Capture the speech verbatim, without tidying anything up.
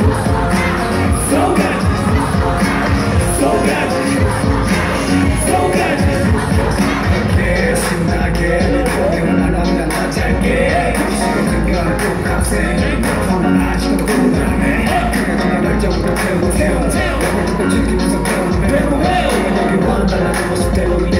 So good, so good, so good. 이렇게 신나게 내가 말하면 나 잘게 시간 걸 똑같아 너만 아직도 불안해 그냥 열정으로 태우고 태워 내가 즐기면서 배우는 배우 내가 여기 와달라는 모습 때문에